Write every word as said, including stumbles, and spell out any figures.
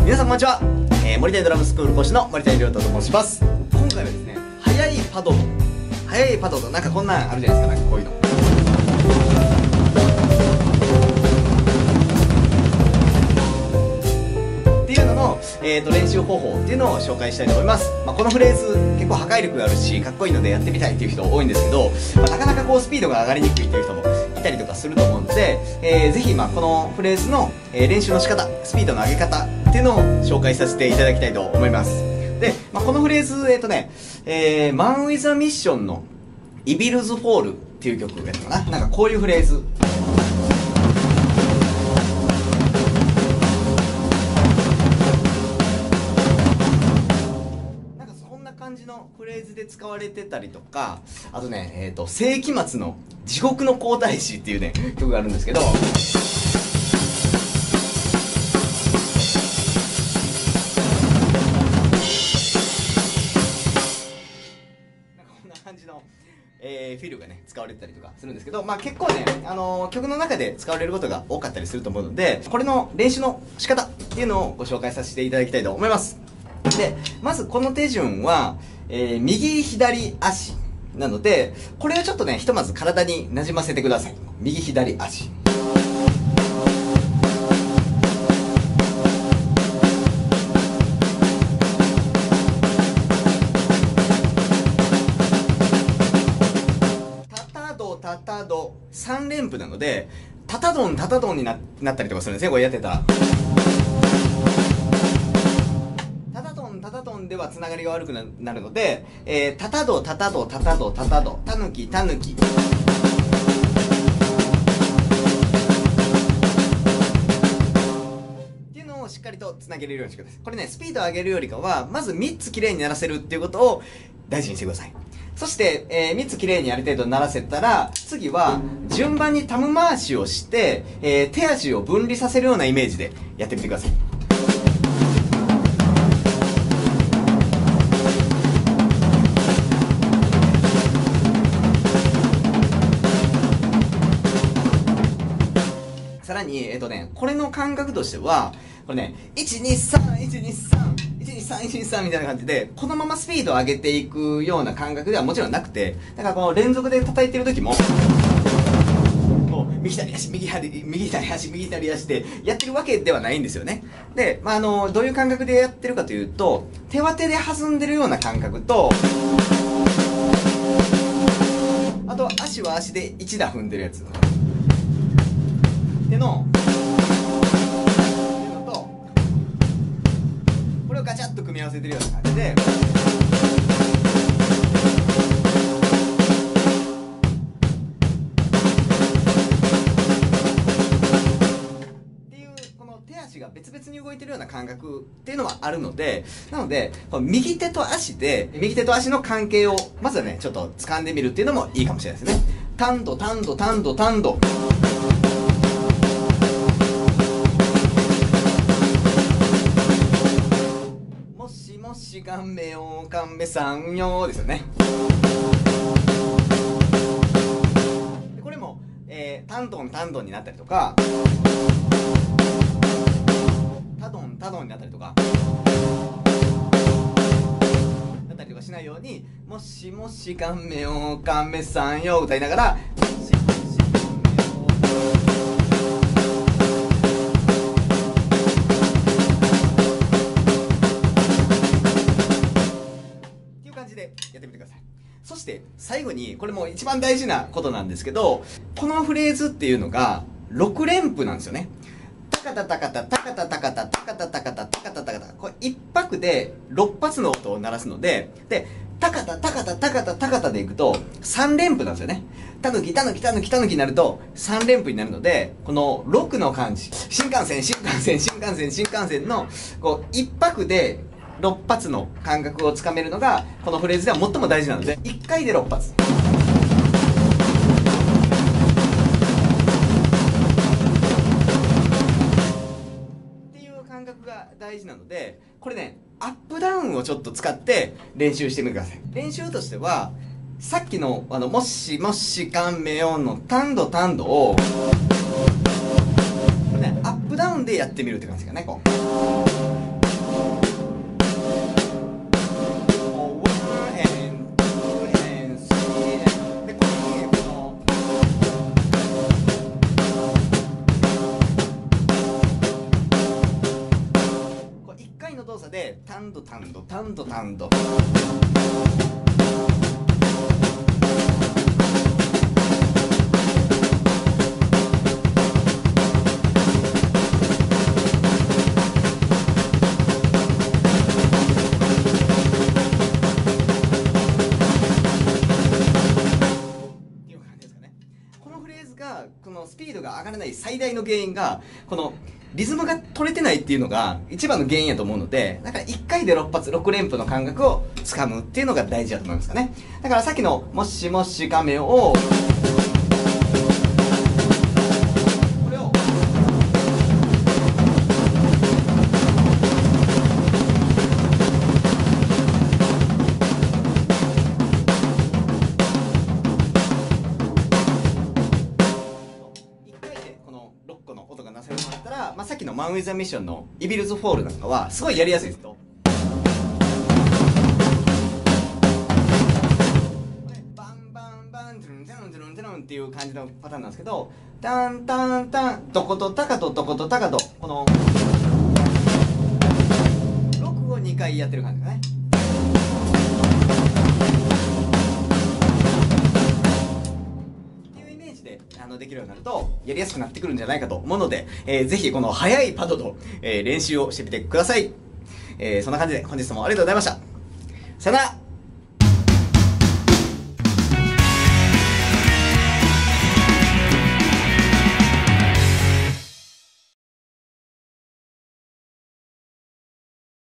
皆さんこんにちは、えー、森谷ドラムスクール講師の森谷亮太と申します。今回はですね、速いパドル速いパドルなんかこんなんあるじゃないですか。なんかこういうのっていうのの、えー、と練習方法っていうのを紹介したいと思います。まあ、このフレーズ結構破壊力があるしかっこいいのでやってみたいっていう人多いんですけど、まあ、なかなかこうスピードが上がりにくいっていう人もいたりとかすると思うので、えー、ぜひまあこのフレーズの、えー、練習の仕方、スピードの上げ方っていうのを紹介させていただきたいと思います。で、まあ、このフレーズ、えっ、ー、とね、えー、マン・ウィザ・ミッションのイビルズ・フォールっていう曲やったかな。なんかこういうフレーズ。なんかそんな感じのフレーズで使われてたりとか、あとね、えっ、ー、と、世紀末の地獄の皇太子っていうね、曲があるんですけど、感じの、えー、フィルがね使われてたりとかするんですけど、まあ結構ね、あのー、曲の中で使われることが多かったりすると思うので、これの練習の仕方っていうのをご紹介させていただきたいと思います。で、まずこの手順は、えー、右左足なので、これをちょっとねひとまず体になじませてください。右左足、タタドさん連符なので、タタドンタタドンに な, なったりとかするんですね、これやってたら。タタドンタタドンではつながりが悪く な, なるので、えー、タタドタタドタタドタタドタヌキタヌキっていうのをしっかりとつなげれるようにしてください。これね、スピードを上げるよりかはまずみっつきれいに鳴らせるっていうことを大事にしてください。そして、えー、みっつきれいにある程度鳴らせたら、次は順番にタム回しをして、えー、手足を分離させるようなイメージでやってみてください。さらに、えっとね、これの感覚としては、これね、いちにさんいちにさんいちにさんいちにさんみたいな感じで、このままスピードを上げていくような感覚ではもちろんなくて、だからこの連続で叩いてる時も、こう右左足右左右左足右左足でやってるわけではないんですよね。で、まあ、あのどういう感覚でやってるかというと、手は手で弾んでるような感覚と、あと足は足でいち打踏んでるやつってのガチャッと組み合わせてるような感じで、っていうこの手足が別々に動いてるような感覚っていうのはあるので、なのでこの右手と足で右手と足の関係をまずはねちょっと掴んでみるっていうのもいいかもしれないですね。タンドタンドタンドタンド、もしがんめよかんめさんよですよね。でこれも、えー、タンドンタンドンになったりとか、タドンタドンになったりとかなったりとかしないように、もしもしがんめよかんめさんよ歌いながら、もしもしがんめよやってみてください。そして最後に、これも一番大事なことなんですけど、このフレーズっていうのがろく連符なんですよね。タカタタカタタカタタカタタカタタカタタカタタカタ、これ一拍でろっ発の音を鳴らすので、でタカタタカタタカタタカタでいくとさん連符なんですよね。タヌキタヌキタヌキタヌキになるとさん連符になるので、このろくの漢字、新幹線新幹線新幹線新幹線のこう一拍でろっ発の感覚をつかめるのがこのフレーズでは最も大事なので、いっかいでろっ発っていう感覚が大事なので、これねアップダウンをちょっと使って練習してみてください。練習としてはさっきのあのもしもしかんめよんのタンドタンドを、ね、アップダウンでやってみるって感じかね。こうでタンドタンドタンドタンド。このスピードが上がらない最大の原因がこのリズムが取れてないっていうのが一番の原因やと思うので、だからいっかいでろっ発ろく連符の感覚をつかむっていうのが大事だと思いますかね。だからさっきのもしもしカメをこれをろっこの音がなされるようになったら、まあ、さっきのマン・ウィザ・ミッションのイビルズ・フォールなんかはすごいやりやすいですと。バンバンバントゥルントゥルントゥルントゥルンっていう感じのパターンなんですけど、タンタンタンどことタカとどことタカとこのろくをにかいやってる感じだね。あのできるようになるとやりやすくなってくるんじゃないかと思うので、えー、ぜひこの速いパドと、えー、練習をしてみてください。えー、そんな感じで本日もありがとうございました。さよなら。